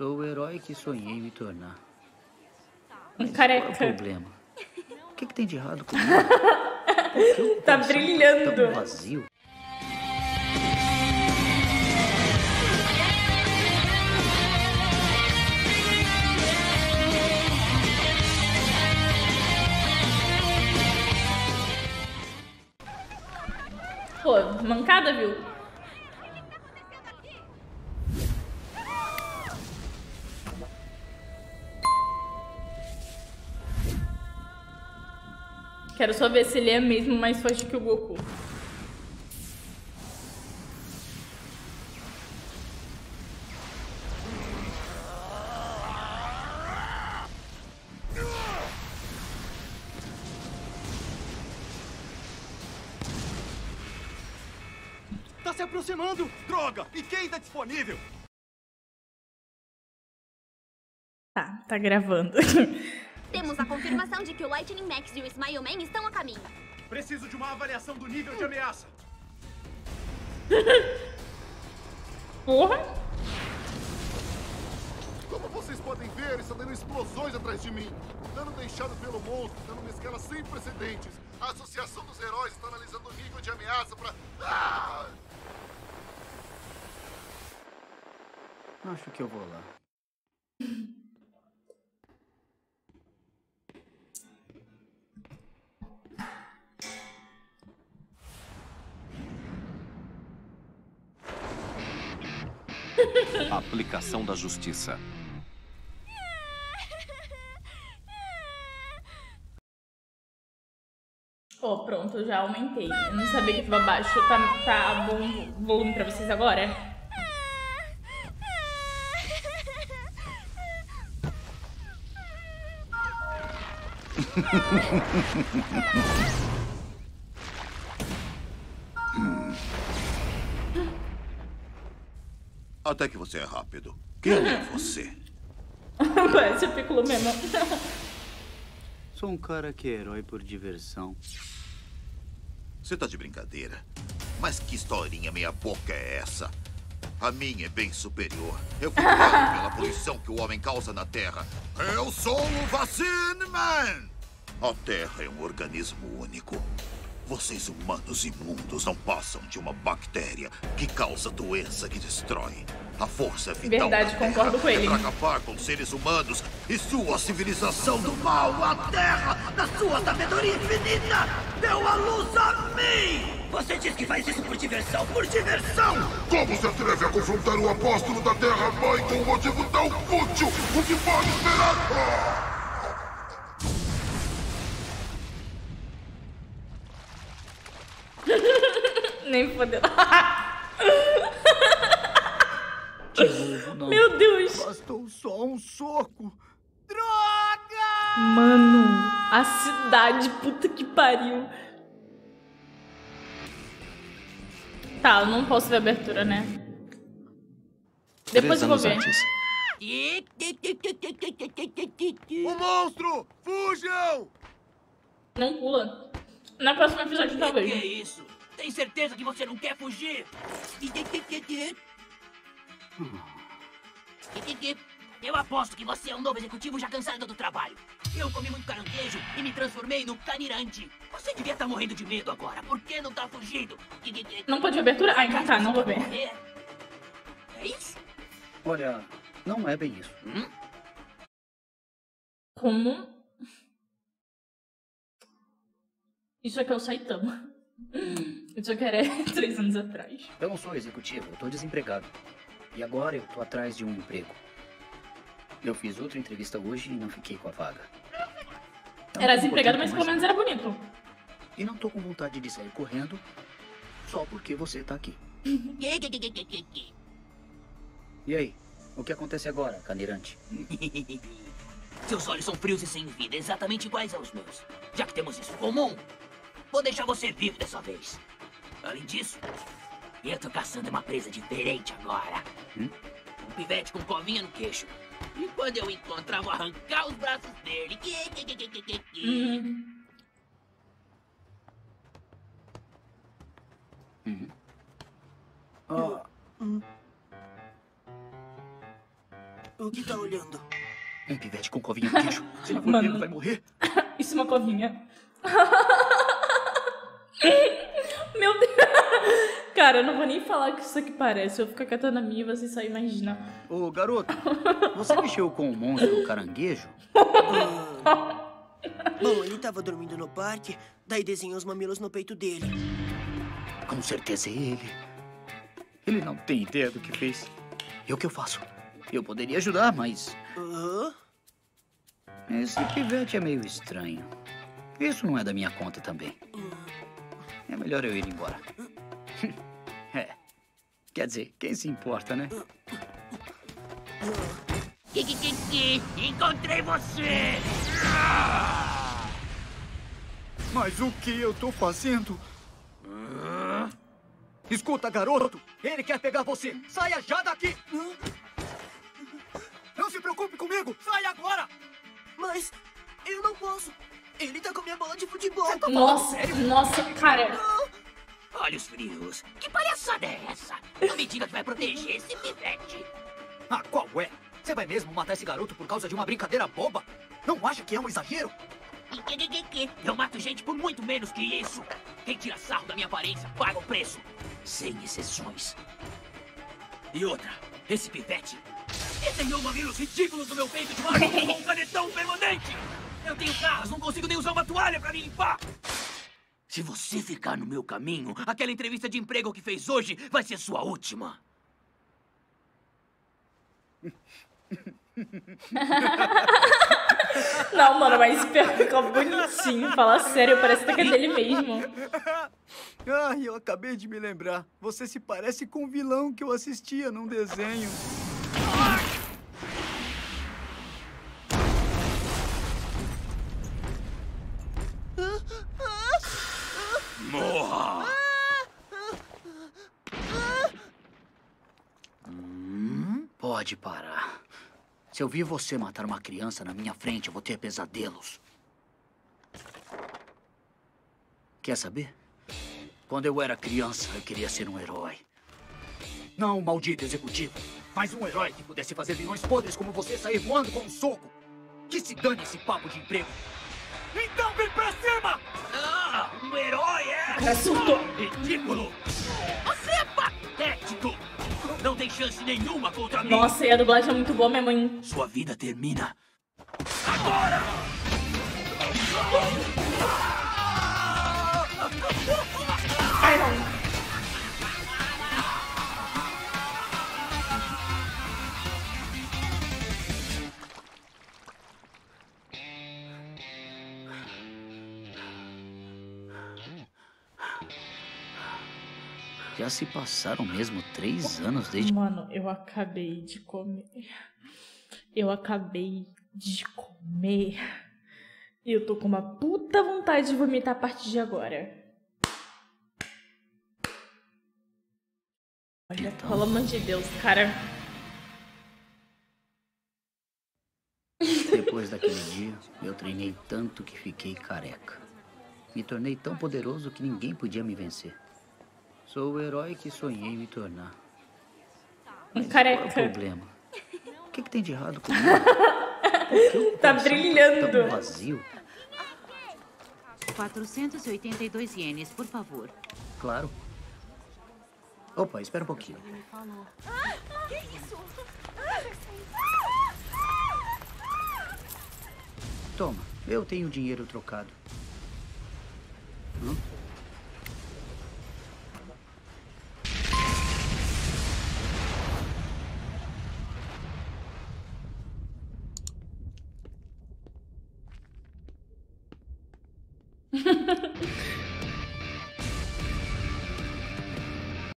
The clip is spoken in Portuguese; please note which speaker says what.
Speaker 1: Sou o herói que sonhei me tornar.
Speaker 2: Um
Speaker 1: Mas
Speaker 2: careca.
Speaker 1: qual é o problema? O que tem de errado comigo? Por que o
Speaker 2: Tá
Speaker 1: coração
Speaker 2: brilhando.
Speaker 1: tão vazio?
Speaker 2: Pô, mancada, viu? Quero só ver se ele é mesmo mais forte que o Goku.
Speaker 3: Tá se aproximando! Droga! E quem tá disponível?
Speaker 2: Tá gravando.
Speaker 4: Temos a confirmação de que o Lightning Max e o Smile Man estão a caminho.
Speaker 3: Preciso de uma avaliação do nível de ameaça.
Speaker 2: Porra!
Speaker 5: Como vocês podem ver, está dando explosões atrás de mim. Dano deixado pelo monstro, dando uma escala sem precedentes. A Associação dos Heróis está analisando o nível de ameaça para...
Speaker 1: Acho que eu vou lá.
Speaker 6: Aplicação da justiça.
Speaker 2: Ó, pronto, eu já aumentei. Eu não sabia que tava baixo. Tá bom o volume pra vocês agora?
Speaker 5: Até que você é rápido. Quem é você?
Speaker 2: Parece o Piccolo mesmo.
Speaker 1: Sou um cara que é herói por diversão.
Speaker 5: Você tá de brincadeira? Mas que historinha meia boca é essa? A minha é bem superior. Eu fui criado pela poluição que o homem causa na Terra. Eu sou o Vaccine Man! A Terra é um organismo único. Vocês humanos imundos não passam de uma bactéria que causa doença que destrói. A força vital
Speaker 2: Verdade,
Speaker 5: da
Speaker 2: concordo
Speaker 5: Terra
Speaker 2: com ele.
Speaker 5: é pra acabar com os seres humanos e sua civilização do mal. A Terra, na sua sabedoria infinita, deu a luz a mim! Você diz que faz isso por diversão? Por diversão!
Speaker 7: Como se atreve a confrontar o apóstolo da Terra-mãe com um motivo tão fútil? O que pode esperar?
Speaker 2: Nem fodeu.
Speaker 1: De novo, não.
Speaker 2: Meu Deus.
Speaker 1: Bastou só um soco.
Speaker 2: Mano, a cidade, puta que pariu. Tá, eu não posso ver a abertura, né? Depois
Speaker 6: 3
Speaker 2: eu vou
Speaker 6: anos
Speaker 2: ver.
Speaker 6: antes.
Speaker 3: O monstro! Fujam!
Speaker 2: Não pula. Na próxima episódio, talvez.
Speaker 8: Que é isso? Tem certeza que você não quer fugir? Eu aposto que você é um novo executivo já cansado do trabalho. Eu comi muito caranguejo e me transformei no canirante. Você devia estar morrendo de medo agora. Por que não tá fugindo?
Speaker 2: Não pode ver a abertura? Ah, então tá, não vou ver.
Speaker 8: É isso?
Speaker 1: Olha, não é bem isso.
Speaker 2: Como? Isso aqui é o Saitama. Isso aqui era 3 anos atrás.
Speaker 1: Eu não sou executivo, eu tô desempregado. E agora eu tô atrás de um emprego. Eu fiz outra entrevista hoje e não fiquei com a vaga. Não
Speaker 2: Era
Speaker 1: tô
Speaker 2: desempregado,
Speaker 1: importando
Speaker 2: mas
Speaker 1: com
Speaker 2: pelo menos
Speaker 1: mais
Speaker 2: era bonito.
Speaker 1: E não tô com vontade de sair correndo só porque você tá aqui. E aí, o que acontece agora, cadeirante?
Speaker 8: Seus olhos são frios e sem vida, exatamente iguais aos meus. Já que temos isso em comum, vou deixar você vivo dessa vez. Além disso, eu tô caçando uma presa diferente agora. Um pivete com covinha no queixo. E quando eu encontrar, vou arrancar os braços dele.
Speaker 6: O que tá olhando?
Speaker 1: Um pivete com covinha no queixo. Se ele for
Speaker 2: Mano.
Speaker 1: pego, vai morrer.
Speaker 2: Isso é uma covinha. Meu Deus. Cara, eu não vou nem falar o que isso aqui parece. Eu vou ficar catando a minha e você só imagina.
Speaker 1: Ô, garoto, você mexeu com o monstro caranguejo?
Speaker 6: Bom, ele tava dormindo no parque, daí desenhou os mamilos no peito dele.
Speaker 1: Com certeza é ele. Ele não tem ideia do que fez. E o que eu faço? Eu poderia ajudar, mas... Esse pivete é meio estranho. Isso não é da minha conta também. É melhor eu ir embora. É. Quer dizer, quem se importa, né?
Speaker 8: Encontrei você!
Speaker 3: Mas o que eu tô fazendo? Escuta, garoto. Ele quer pegar você. Saia já daqui. Não se preocupe comigo. Saia agora.
Speaker 6: Mas eu não posso. Ele tá com minha bola de futebol.
Speaker 2: Nossa, cara.
Speaker 8: Olhos frios. Que palhaçada é essa? Não me diga que vai proteger esse pivete.
Speaker 3: Ah, qual é? Você vai mesmo matar esse garoto por causa de uma brincadeira boba? Não acha que é um exagero?
Speaker 8: Eu mato gente por muito menos que isso. Quem tira sarro da minha aparência paga o preço. Sem exceções. E outra, esse pivete desenhou mamilos ridículos no meu peito de macho com um canetão permanente. Eu tenho garras, não consigo nem usar uma toalha pra me limpar. Se você ficar no meu caminho, aquela entrevista de emprego que fez hoje vai ser sua última.
Speaker 2: Não, mano, mas pior que ficou bonitinho. Fala sério, parece que é dele mesmo.
Speaker 3: Ah, eu acabei de me lembrar. Você se parece com um vilão que eu assistia num desenho.
Speaker 8: Morra!
Speaker 1: Pode parar. Se eu vir você matar uma criança na minha frente, eu vou ter pesadelos. Quer saber? Quando eu era criança, eu queria ser um herói. Não um maldito executivo, mas um herói que pudesse fazer vilões podres como você sair voando com um soco. Que se dane esse papo de emprego.
Speaker 3: Então vem pra cima!
Speaker 8: Ah, um herói é...
Speaker 2: Cara, surtou.
Speaker 8: Ridículo! Você é patético! Não tem chance nenhuma contra mim!
Speaker 2: Nossa, e a dublagem é muito boa mesmo, hein?
Speaker 8: Sua vida termina agora!
Speaker 2: Ai, não.
Speaker 1: Já se passaram mesmo 3 anos desde...
Speaker 2: Mano, eu acabei de comer. Eu acabei de comer. E eu tô com uma puta vontade de vomitar a partir de agora. Olha,
Speaker 1: Então.
Speaker 2: pelo amor de Deus, cara.
Speaker 1: Depois daquele dia, eu treinei tanto que fiquei careca. Me tornei tão poderoso que ninguém podia me vencer. Sou o herói que sonhei me tornar. Mas
Speaker 2: Careca.
Speaker 1: qual é o problema? O que tem de errado comigo? Por que o
Speaker 2: Tá
Speaker 1: coração
Speaker 2: brilhando.
Speaker 1: tão vazio?
Speaker 9: 482 ienes, por favor.
Speaker 1: Claro. Opa, espera um pouquinho.
Speaker 4: Que isso?
Speaker 1: Toma, eu tenho dinheiro trocado.